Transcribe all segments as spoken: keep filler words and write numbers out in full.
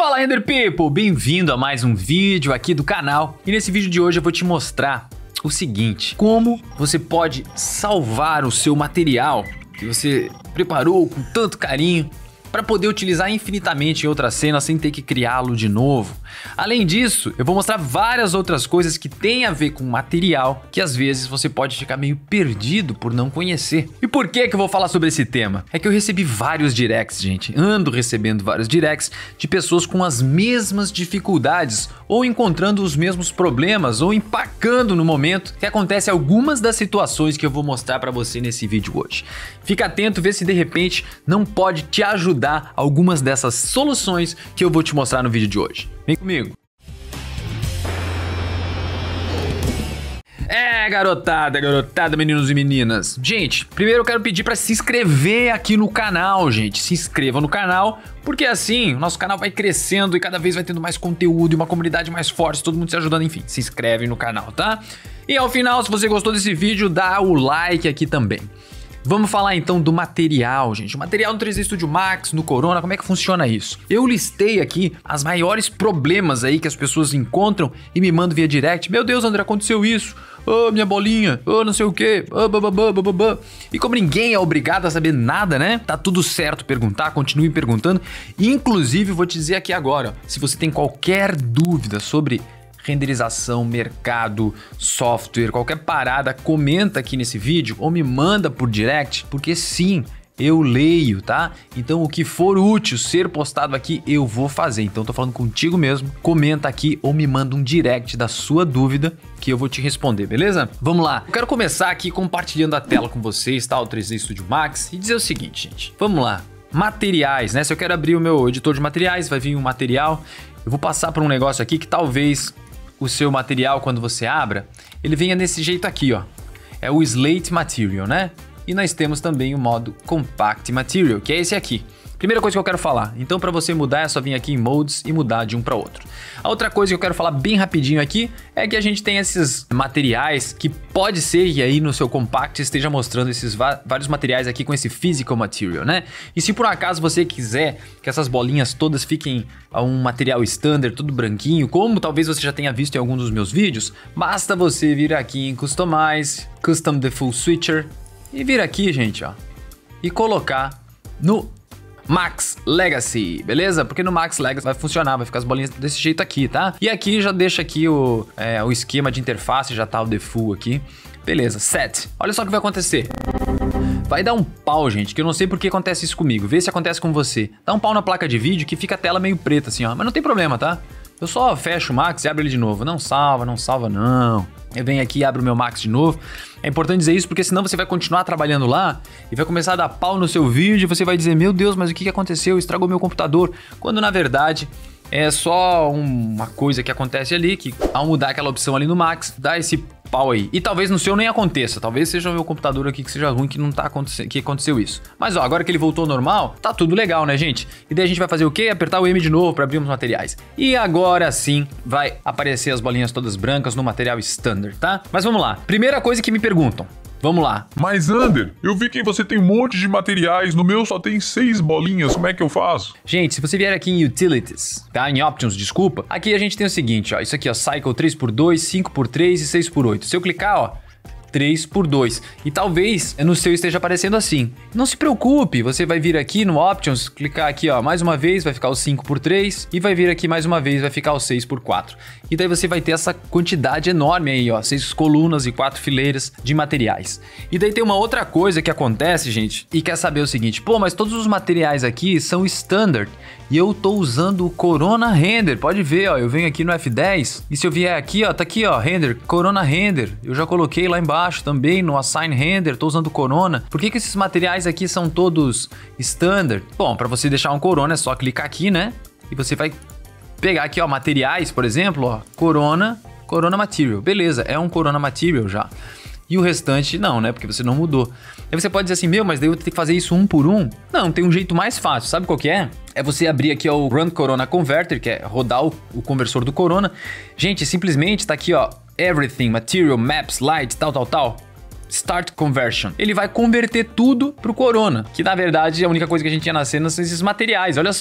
Fala, Render People! Bem-vindo a mais um vídeo aqui do canal. E nesse vídeo de hoje eu vou te mostrar o seguinte: como você pode salvar o seu material que você preparou com tanto carinho para poder utilizar infinitamente em outras cenas sem ter que criá-lo de novo. Além disso, eu vou mostrar várias outras coisas que têm a ver com material que às vezes você pode ficar meio perdido por não conhecer. E por que que eu vou falar sobre esse tema? É que eu recebi vários directs, gente. Ando recebendo vários directs de pessoas com as mesmas dificuldades ou encontrando os mesmos problemas ou empacando no momento que acontece algumas das situações que eu vou mostrar para você nesse vídeo hoje. Fica atento, vê se de repente não pode te ajudar algumas dessas soluções que eu vou te mostrar no vídeo de hoje. Vem comigo. É, garotada, garotada, meninos e meninas. Gente, primeiro eu quero pedir para se inscrever aqui no canal, gente. Se inscreva no canal, porque assim o nosso canal vai crescendo e cada vez vai tendo mais conteúdo e uma comunidade mais forte, todo mundo se ajudando, enfim. Se inscreve no canal, tá? E ao final, se você gostou desse vídeo, dá o like aqui também. Vamos falar então do material, gente. O material no três D Studio Max, no Corona, como é que funciona isso? Eu listei aqui as maiores problemas aí que as pessoas encontram e me mandam via direct. Meu Deus, André, aconteceu isso. Oh, minha bolinha. Oh, não sei o quê. Oh, bababá, bababá. E como ninguém é obrigado a saber nada, né? Tá tudo certo perguntar, continue perguntando. Inclusive, vou te dizer aqui agora, ó, se você tem qualquer dúvida sobre renderização, mercado, software, qualquer parada, comenta aqui nesse vídeo ou me manda por direct, porque sim, eu leio, tá? Então o que for útil ser postado aqui, eu vou fazer. Então tô falando contigo mesmo, comenta aqui ou me manda um direct da sua dúvida que eu vou te responder, beleza? Vamos lá. Eu quero começar aqui compartilhando a tela com vocês, tá? O três D Studio Max, e dizer o seguinte, gente. Vamos lá. Materiais, né? Se eu quero abrir o meu editor de materiais, vai vir um material. Eu vou passar por um negócio aqui que talvez o seu material, quando você abra, ele venha desse jeito aqui, ó. É o Slate Material, né? E nós temos também o modo Compact Material, que é esse aqui. Primeira coisa que eu quero falar, então para você mudar é só vir aqui em Modes e mudar de um para outro. A outra coisa que eu quero falar bem rapidinho aqui é que a gente tem esses materiais que pode ser que aí no seu Compact esteja mostrando esses vários materiais aqui com esse Physical Material, né? E se por um acaso você quiser que essas bolinhas todas fiquem a um material standard, tudo branquinho, como talvez você já tenha visto em algum dos meus vídeos, basta você vir aqui em Customize, Custom Default Switcher e vir aqui, gente, ó, e colocar no Max Legacy, beleza? Porque no Max Legacy vai funcionar, vai ficar as bolinhas desse jeito aqui, tá? E aqui já deixa aqui o, é, o esquema de interface, já tá o default aqui. Beleza, set. Olha só o que vai acontecer. Vai dar um pau, gente, que eu não sei por que acontece isso comigo. Vê se acontece com você. Dá um pau na placa de vídeo que fica a tela meio preta assim, ó. Mas não tem problema, tá? Eu só fecho o Max e abro ele de novo. Não salva, não salva, não. Eu venho aqui e abro o meu Max de novo. É importante dizer isso porque senão você vai continuar trabalhando lá e vai começar a dar pau no seu vídeo e você vai dizer, meu Deus, mas o que aconteceu? Estragou meu computador. Quando na verdade é só uma coisa que acontece ali, que ao mudar aquela opção ali no Max, dá esse pau aí. E talvez no seu nem aconteça, talvez seja o meu computador aqui que seja ruim, que não tá acontecendo, que aconteceu isso. Mas ó, agora que ele voltou ao normal, tá tudo legal, né, gente? E daí a gente vai fazer o quê? Apertar o M de novo para abrir os materiais. E agora sim vai aparecer as bolinhas todas brancas no material standard, tá? Mas vamos lá. Primeira coisa que me perguntam. Vamos lá. Mas Ander, eu vi que você tem um monte de materiais, no meu só tem seis bolinhas, como é que eu faço? Gente, se você vier aqui em Utilities, tá? Em Options, desculpa. Aqui a gente tem o seguinte, ó. Isso aqui, ó. Cycle três por dois, cinco por três e seis por oito. Se eu clicar, ó, três por dois. E talvez no seu esteja aparecendo assim. Não se preocupe, você vai vir aqui no Options, clicar aqui, ó, mais uma vez, vai ficar o cinco por três e vai vir aqui mais uma vez, vai ficar o seis por quatro. E daí você vai ter essa quantidade enorme aí, ó, seis colunas e quatro fileiras de materiais. E daí tem uma outra coisa que acontece, gente, e quer saber o seguinte, pô, mas todos os materiais aqui são standard e eu tô usando o Corona Render. Pode ver, ó, eu venho aqui no F dez e se eu vier aqui, ó, tá aqui, ó, Render, Corona Render. Eu já coloquei lá embaixo também no Assign Render, tô usando Corona. Por que que esses materiais aqui são todos standard? Bom, para você deixar um Corona é só clicar aqui, né? E você vai pegar aqui, ó, materiais, por exemplo, ó, Corona, Corona Material. Beleza, é um Corona Material já. E o restante não, né? Porque você não mudou. Aí você pode dizer assim, meu, mas daí eu vou ter que fazer isso um por um? Não, tem um jeito mais fácil. Sabe qual que é? É você abrir aqui ó, o Run Corona Converter, que é rodar o, o conversor do Corona. Gente, simplesmente tá aqui, ó, Everything, Material, Maps, Light, tal, tal, tal. Start Conversion. Ele vai converter tudo pro Corona, que na verdade a única coisa que a gente tinha na cena são esses materiais, olha só.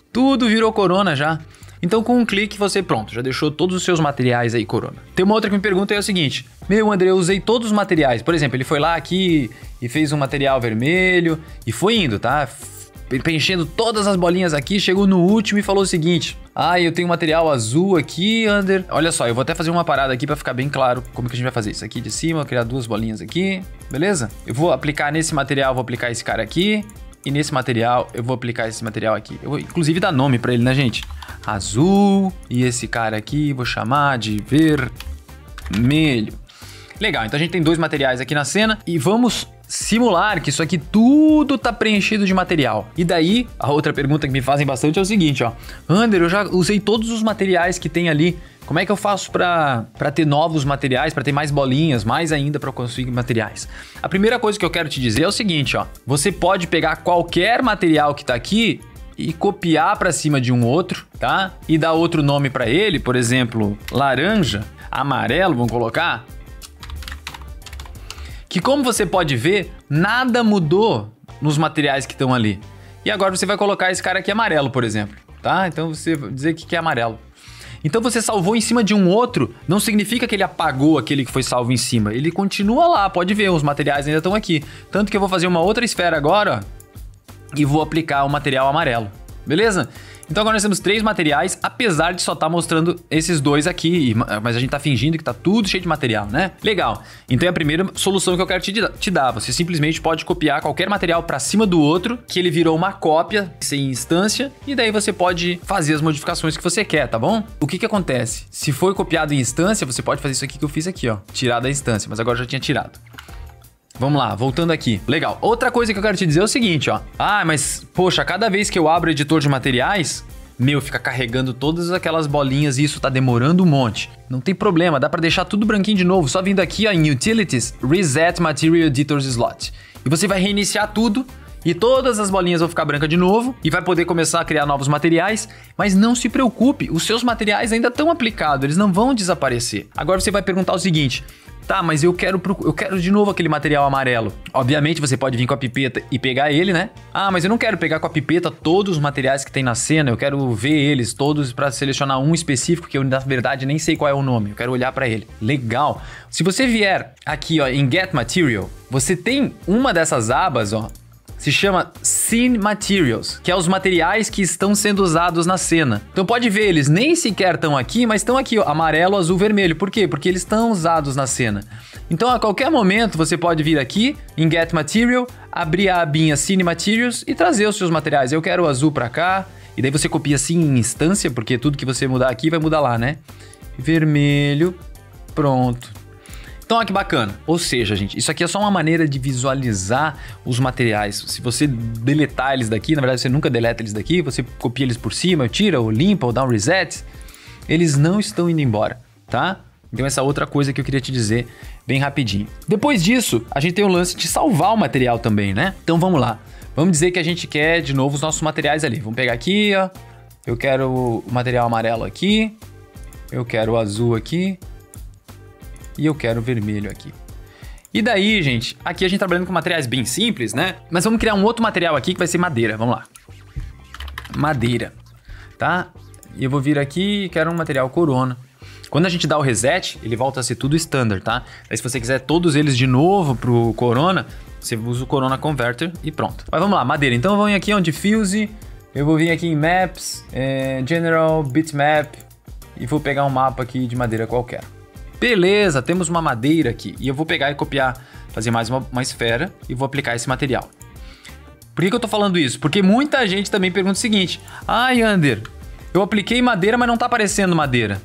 Tudo virou Corona já. Então com um clique você, pronto, já deixou todos os seus materiais aí Corona. Tem uma outra que me pergunta, é o seguinte: meu André, eu usei todos os materiais. Por exemplo, ele foi lá aqui e fez um material vermelho e foi indo, tá? Preenchendo todas as bolinhas aqui, chegou no último e falou o seguinte: ah, eu tenho material azul aqui, Ander. Olha só, eu vou até fazer uma parada aqui pra ficar bem claro como que a gente vai fazer isso. Aqui de cima, eu vou criar duas bolinhas aqui, beleza? Eu vou aplicar nesse material, vou aplicar esse cara aqui. E nesse material, eu vou aplicar esse material aqui. Eu vou, inclusive, dar nome pra ele, né, gente? Azul. E esse cara aqui, vou chamar de vermelho. Legal, então a gente tem dois materiais aqui na cena. E vamos simular que isso aqui tudo tá preenchido de material. E daí, a outra pergunta que me fazem bastante é o seguinte, ó. Ander, eu já usei todos os materiais que tem ali. Como é que eu faço pra, pra ter novos materiais, pra ter mais bolinhas, mais ainda pra conseguir materiais? A primeira coisa que eu quero te dizer é o seguinte, ó. Você pode pegar qualquer material que tá aqui e copiar pra cima de um outro, tá? E dar outro nome pra ele, por exemplo, laranja, amarelo, vamos colocar. Que como você pode ver, nada mudou nos materiais que estão ali. E agora você vai colocar esse cara aqui amarelo, por exemplo, tá? Então você vai dizer que é amarelo. Então você salvou em cima de um outro, não significa que ele apagou aquele que foi salvo em cima. Ele continua lá, pode ver, os materiais ainda estão aqui. Tanto que eu vou fazer uma outra esfera agora, ó, e vou aplicar o material amarelo, beleza? Então agora nós temos três materiais, apesar de só estar mostrando esses dois aqui, mas a gente tá fingindo que tá tudo cheio de material, né? Legal. Então é a primeira solução que eu quero te, te dar. Você simplesmente pode copiar qualquer material para cima do outro, que ele virou uma cópia sem instância, e daí você pode fazer as modificações que você quer, tá bom? O que que acontece? Se foi copiado em instância, você pode fazer isso aqui que eu fiz aqui, ó. Tirar da instância, mas agora eu já tinha tirado. Vamos lá, voltando aqui. Legal. Outra coisa que eu quero te dizer é o seguinte, ó. Ah, mas, poxa, cada vez que eu abro o editor de materiais, meu, fica carregando todas aquelas bolinhas e isso tá demorando um monte. Não tem problema, dá pra deixar tudo branquinho de novo. Só vindo aqui, ó, em Utilities, Reset Material Editors Slot. E você vai reiniciar tudo e todas as bolinhas vão ficar brancas de novo e vai poder começar a criar novos materiais. Mas não se preocupe, os seus materiais ainda estão aplicados, eles não vão desaparecer. Agora você vai perguntar o seguinte: tá, mas eu quero, eu quero de novo aquele material amarelo. Obviamente você pode vir com a pipeta e pegar ele, né? Ah, mas eu não quero pegar com a pipeta todos os materiais que tem na cena. Eu quero ver eles todos para selecionar um específico que eu, na verdade, nem sei qual é o nome. Eu quero olhar para ele. Legal. Se você vier aqui, ó, em Get Material, você tem uma dessas abas, ó. Se chama Scene Materials, que é os materiais que estão sendo usados na cena. Então pode ver, eles nem sequer estão aqui, mas estão aqui, ó, amarelo, azul, vermelho. Por quê? Porque eles estão usados na cena. Então a qualquer momento você pode vir aqui em Get Material, abrir a abinha Scene Materials e trazer os seus materiais. Eu quero o azul pra cá, e daí você copia assim em instância, porque tudo que você mudar aqui vai mudar lá, né? Vermelho, pronto. Então, olha que bacana. Ou seja, gente, isso aqui é só uma maneira de visualizar os materiais. Se você deletar eles daqui, na verdade você nunca deleta eles daqui, você copia eles por cima, tira ou limpa ou dá um reset, eles não estão indo embora, tá? Então essa outra coisa que eu queria te dizer bem rapidinho. Depois disso, a gente tem o lance de salvar o material também, né? Então vamos lá. Vamos dizer que a gente quer de novo os nossos materiais ali. Vamos pegar aqui, ó. Eu quero o material amarelo aqui. Eu quero o azul aqui. E eu quero o vermelho aqui. E daí, gente, aqui a gente tá trabalhando com materiais bem simples, né? Mas vamos criar um outro material aqui que vai ser madeira. Vamos lá. Madeira, tá? E eu vou vir aqui e quero um material Corona. Quando a gente dá o reset, ele volta a ser tudo standard, tá? Aí se você quiser todos eles de novo pro Corona, você usa o Corona Converter e pronto. Mas vamos lá, madeira. Então eu vou vir aqui onde Diffuse, eu vou vir aqui em Maps, é, General, Bitmap e vou pegar um mapa aqui de madeira qualquer. Beleza, temos uma madeira aqui e eu vou pegar e copiar, fazer mais uma, uma esfera e vou aplicar esse material. Por que que eu tô falando isso? Porque muita gente também pergunta o seguinte: ai, Ander, eu apliquei madeira, mas não tá aparecendo madeira.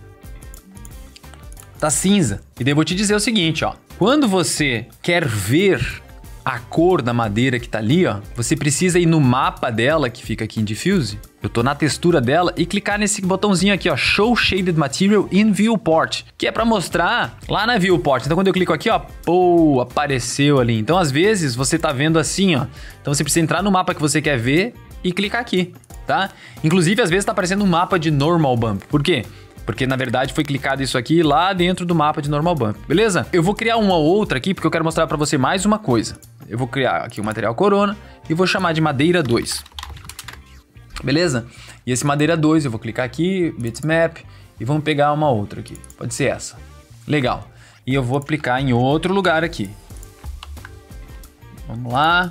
Tá cinza. E daí eu vou te dizer o seguinte, ó. Quando você quer ver a cor da madeira que tá ali, ó, você precisa ir no mapa dela, que fica aqui em Diffuse. Eu tô na textura dela e clicar nesse botãozinho aqui, ó, Show Shaded Material in Viewport, que é pra mostrar lá na Viewport. Então quando eu clico aqui, ó, pô, apareceu ali. Então às vezes você tá vendo assim, ó. Então você precisa entrar no mapa que você quer ver e clicar aqui, tá? Inclusive às vezes tá aparecendo um mapa de Normal Bump. Por quê? Porque na verdade foi clicado isso aqui lá dentro do mapa de Normal Bump, beleza? Eu vou criar uma outra aqui porque eu quero mostrar pra você mais uma coisa. Eu vou criar aqui o material Corona e vou chamar de madeira dois. Beleza? E esse madeira dois, eu vou clicar aqui, bitmap, e vamos pegar uma outra aqui. Pode ser essa. Legal. E eu vou aplicar em outro lugar aqui. Vamos lá.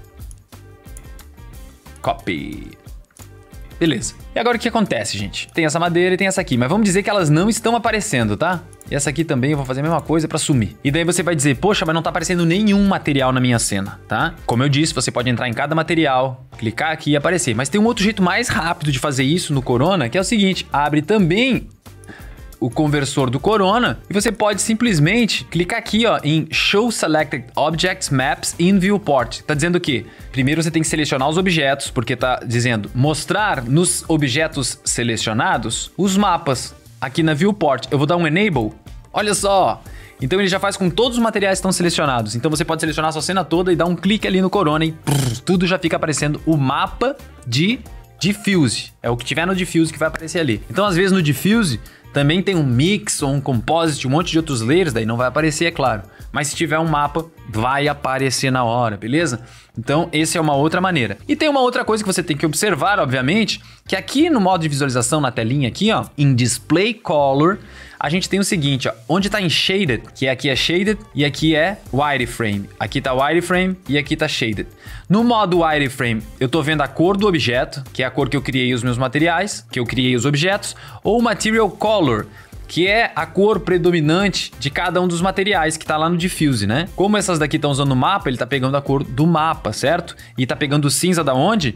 Copy. Beleza. E agora o que acontece, gente? Tem essa madeira e tem essa aqui, mas vamos dizer que elas não estão aparecendo, tá? E essa aqui também eu vou fazer a mesma coisa pra sumir. E daí você vai dizer, poxa, mas não tá aparecendo nenhum material na minha cena, tá? Como eu disse, você pode entrar em cada material, clicar aqui e aparecer. Mas tem um outro jeito mais rápido de fazer isso no Corona, que é o seguinte, abre também o conversor do Corona e você pode simplesmente clicar aqui, ó, em Show Selected Objects Maps in Viewport. Tá dizendo o quê? Primeiro você tem que selecionar os objetos, porque tá dizendo mostrar nos objetos selecionados os mapas aqui na Viewport. Eu vou dar um Enable. Olha só! Então ele já faz com que todos os materiais estão selecionados. Então você pode selecionar a sua cena toda e dar um clique ali no Corona e prrr, tudo já fica aparecendo o mapa de Diffuse. É o que tiver no Diffuse que vai aparecer ali. Então às vezes no Diffuse também tem um mix ou um composite, um monte de outros layers, daí não vai aparecer, é claro. Mas se tiver um mapa, vai aparecer na hora, beleza? Então, essa é uma outra maneira. E tem uma outra coisa que você tem que observar, obviamente, que aqui no modo de visualização, na telinha aqui, ó, em Display Color, a gente tem o seguinte, ó, onde tá em Shaded, que aqui é Shaded e aqui é Wireframe. Aqui tá Wireframe e aqui tá Shaded. No modo Wireframe, eu tô vendo a cor do objeto, que é a cor que eu criei os meus materiais, que eu criei os objetos, ou Material Color, que é a cor predominante de cada um dos materiais que tá lá no Diffuse, né? Como essas daqui estão usando o mapa, ele tá pegando a cor do mapa, certo? E tá pegando o cinza da onde?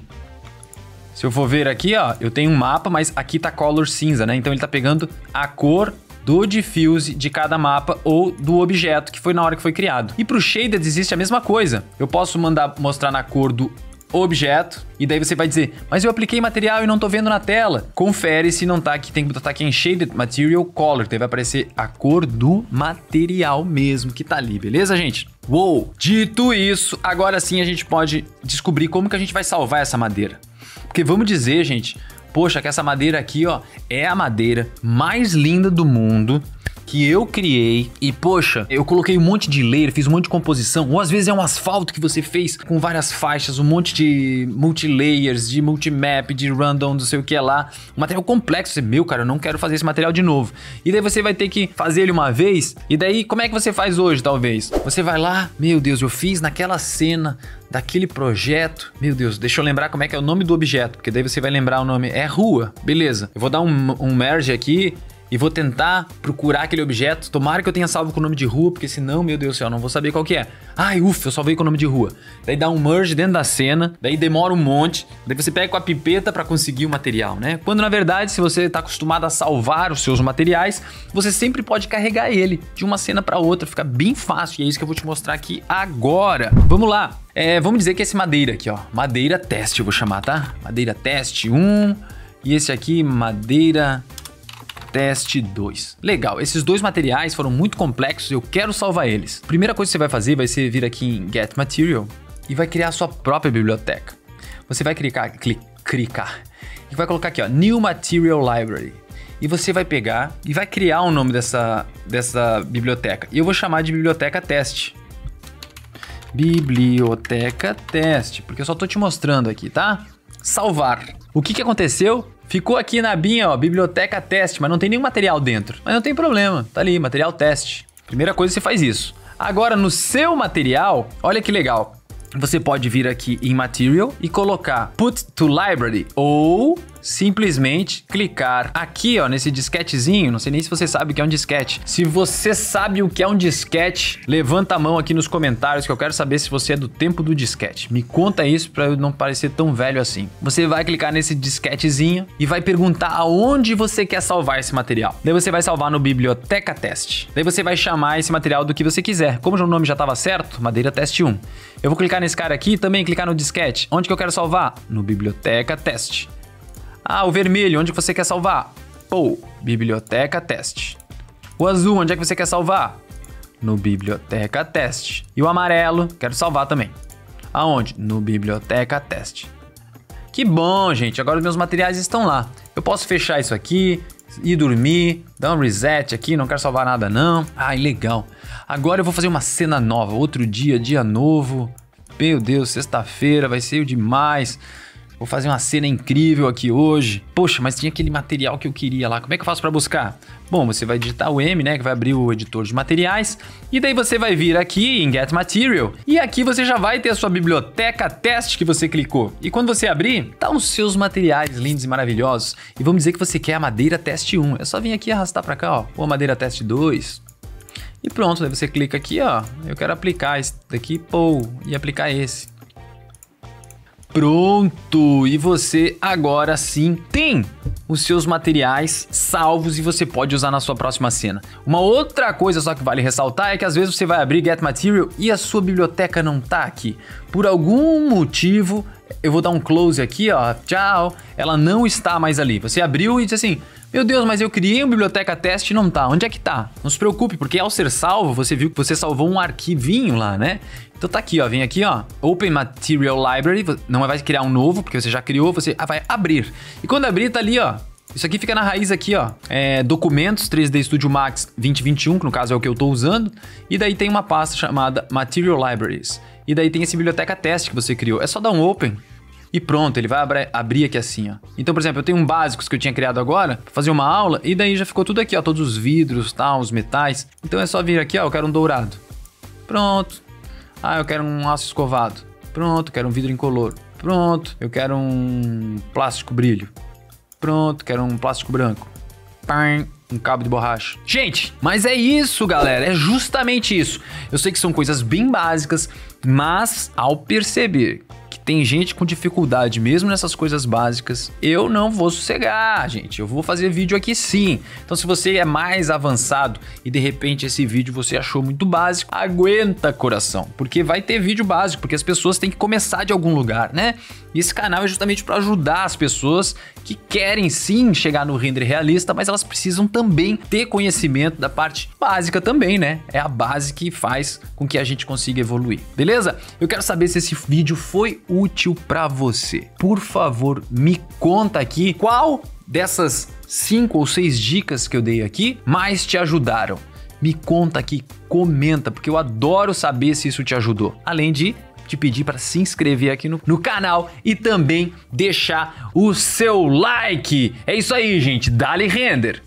Se eu for ver aqui, ó, eu tenho um mapa, mas aqui tá color cinza, né? Então ele tá pegando a cor do diffuse de cada mapa ou do objeto que foi na hora que foi criado. E pro Shaded existe a mesma coisa. Eu posso mandar mostrar na cor do objeto, e daí você vai dizer, mas eu apliquei material e não tô vendo na tela. Confere se não tá aqui, tem que botar aqui em Shaded Material Color, daí vai aparecer a cor do material mesmo que tá ali, beleza, gente? Uou! Dito isso, agora sim a gente pode descobrir como que a gente vai salvar essa madeira. Porque vamos dizer, gente, poxa, que essa madeira aqui, ó, é a madeira mais linda do mundo, que eu criei e, poxa, eu coloquei um monte de layer, fiz um monte de composição, ou às vezes é um asfalto que você fez com várias faixas, um monte de multi-layers, de multimap, de random, não sei o que é lá, um material complexo, você, meu, cara, eu não quero fazer esse material de novo. E daí você vai ter que fazer ele uma vez, e daí como é que você faz hoje, talvez? Você vai lá, meu Deus, eu fiz naquela cena daquele projeto, meu Deus, deixa eu lembrar como é que é o nome do objeto, porque daí você vai lembrar o nome, é rua, beleza. Eu vou dar um, um merge aqui, e vou tentar procurar aquele objeto. Tomara que eu tenha salvo com o nome de rua, porque senão, meu Deus do céu, não vou saber qual que é. Ai, ufa, eu salvei com o nome de rua. Daí dá um merge dentro da cena, daí demora um monte, daí você pega com a pipeta para conseguir o material, né? Quando na verdade, se você tá acostumado a salvar os seus materiais, você sempre pode carregar ele de uma cena para outra, fica bem fácil, e é isso que eu vou te mostrar aqui agora. Vamos lá. É, vamos dizer que esse madeira aqui, ó, madeira teste eu vou chamar, tá? Madeira teste um, e esse aqui, madeira teste dois. Legal, esses dois materiais foram muito complexos e eu quero salvar eles. Primeira coisa que você vai fazer vai ser vir aqui em Get Material e vai criar a sua própria biblioteca. Você vai clicar, clic, clicar e vai colocar aqui, ó, New Material Library. E você vai pegar e vai criar o nome dessa, dessa biblioteca. E eu vou chamar de biblioteca teste. Biblioteca teste, porque eu só tô te mostrando aqui, tá? Salvar. O que que aconteceu? Ficou aqui na abinha, ó, biblioteca teste, mas não tem nenhum material dentro. Mas não tem problema, tá ali, material teste. Primeira coisa, você faz isso. Agora, no seu material, olha que legal. Você pode vir aqui em Material e colocar Put to Library ou simplesmente clicar aqui, ó, nesse disquetezinho. Não sei nem se você sabe o que é um disquete. Se você sabe o que é um disquete, levanta a mão aqui nos comentários que eu quero saber se você é do tempo do disquete. Me conta isso para eu não parecer tão velho assim. Você vai clicar nesse disquetezinho e vai perguntar aonde você quer salvar esse material. Daí você vai salvar no Biblioteca Teste. Daí você vai chamar esse material do que você quiser. Como o nome já estava certo, Madeira Teste um. Eu vou clicar nesse cara aqui e também clicar no disquete. Onde que eu quero salvar? No Biblioteca Teste. Ah, o vermelho, onde você quer salvar? Pô, Biblioteca Teste. O azul, onde é que você quer salvar? No Biblioteca Teste. E o amarelo, quero salvar também. Aonde? No Biblioteca Teste. Que bom, gente. Agora os meus materiais estão lá. Eu posso fechar isso aqui, ir dormir, dar um reset aqui, não quero salvar nada não. Ai, legal. Agora eu vou fazer uma cena nova, outro dia, dia novo. Meu Deus, sexta-feira vai ser demais. Vou fazer uma cena incrível aqui hoje. Poxa, mas tinha aquele material que eu queria lá. Como é que eu faço pra buscar? Bom, você vai digitar o M, né, que vai abrir o editor de materiais. E daí você vai vir aqui em Get Material. E aqui você já vai ter a sua biblioteca teste que você clicou. E quando você abrir, tá os seus materiais lindos e maravilhosos. E vamos dizer que você quer a madeira teste um. É só vir aqui e arrastar pra cá, ó. Ou a madeira teste dois. E pronto, daí você clica aqui, ó. Eu quero aplicar esse daqui, pô, e aplicar esse. Pronto! E você agora sim tem os seus materiais salvos e você pode usar na sua próxima cena. Uma outra coisa só que vale ressaltar é que às vezes você vai abrir Get Material e a sua biblioteca não tá aqui. Por algum motivo, eu vou dar um close aqui, ó, tchau, ela não está mais ali. Você abriu e disse assim, meu Deus, mas eu criei uma biblioteca teste e não tá. Onde é que tá? Não se preocupe, porque ao ser salvo, você viu que você salvou um arquivinho lá, né? Então tá aqui, ó, vem aqui, ó, Open Material Library, não vai criar um novo, porque você já criou, você vai abrir. E quando abrir, tá ali, ó, isso aqui fica na raiz aqui, ó, é, documentos três D Studio Max vinte vinte e um, que no caso é o que eu tô usando, e daí tem uma pasta chamada Material Libraries. E daí tem esse biblioteca teste que você criou, é só dar um Open. E pronto, ele vai abrir, abrir aqui assim, ó. Então, por exemplo, eu tenho um básicos que eu tinha criado agora, pra fazer uma aula, e daí já ficou tudo aqui, ó, todos os vidros, tal, os metais. Então é só vir aqui, ó, eu quero um dourado. Pronto. Ah, eu quero um aço escovado. Pronto, quero um vidro incolor. Pronto, eu quero um plástico brilho. Pronto, quero um plástico branco. Pam, um cabo de borracha. Gente, mas é isso, galera, é justamente isso. Eu sei que são coisas bem básicas, mas ao perceber que tem gente com dificuldade mesmo nessas coisas básicas, eu não vou sossegar, gente. Eu vou fazer vídeo aqui sim. Então, se você é mais avançado e de repente esse vídeo você achou muito básico, aguenta, coração, porque vai ter vídeo básico, porque as pessoas têm que começar de algum lugar, né? E esse canal é justamente para ajudar as pessoas que querem sim chegar no render realista, mas elas precisam também ter conhecimento da parte básica também, né? É a base que faz com que a gente consiga evoluir, beleza? Eu quero saber se esse vídeo foi útil para você. Por favor, me conta aqui qual dessas cinco ou seis dicas que eu dei aqui mais te ajudaram. Me conta aqui, comenta, porque eu adoro saber se isso te ajudou. Além de te pedir para se inscrever aqui no, no canal e também deixar o seu like. É isso aí, gente. Dá-lhe render!